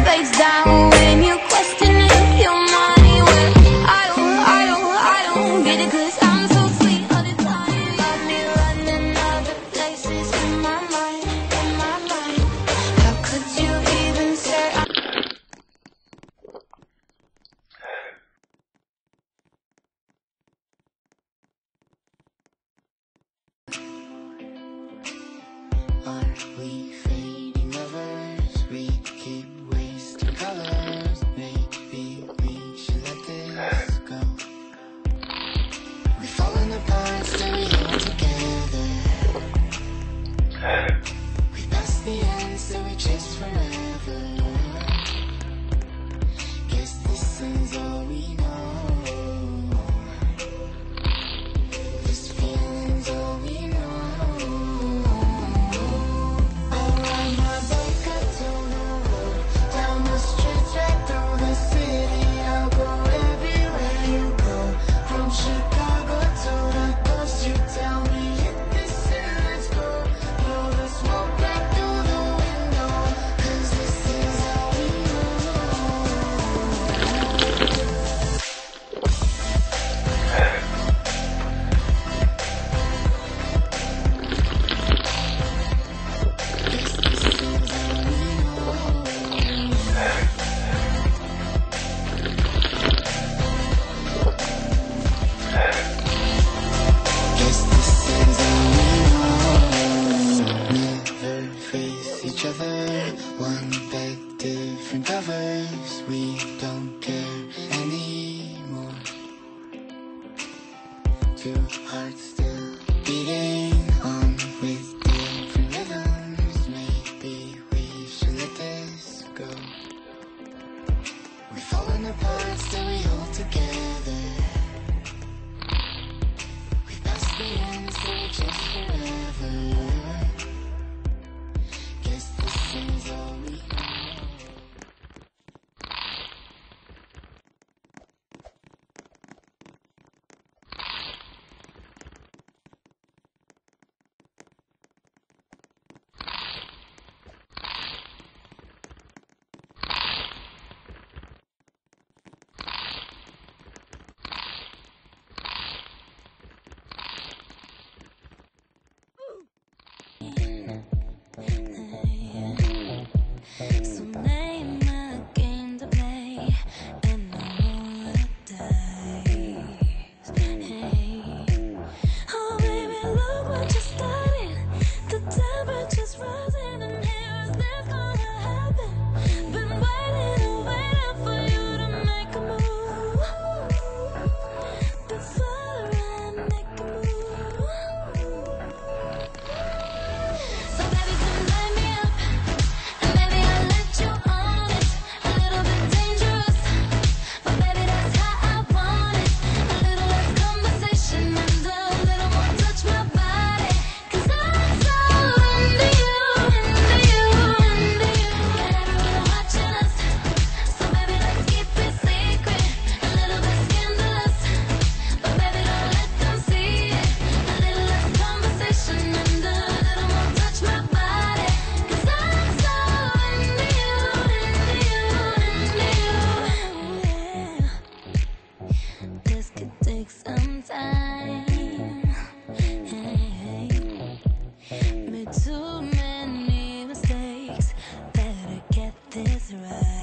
face down when you question if your money well, I don't get it, 'cause I'm so sweet all the time. Got me running other places in my mind, in my mind. How could you even say Are we fading lovers? We keep wasting colors. Maybe we should let this go. We've fallen apart, still we hold together. We passed the end, so we chase forever. Guess this is all we know. This feeling's all we know. One bed, different covers. We don't care anymore. Two hearts still beating on with different rhythms. Maybe we should let this go. We've fallen apart, still we hold together. We passed the end, so we chase forever. Guess this is all we know. so name a game to play, and I roll the dice. Hey, oh baby, look what you started. The temperature's rising, and here's this gonna happen. Been waiting for you to make a move. Before I make a move. So baby, come light me up. This could take some time. Hey, made too many mistakes. Better get this right.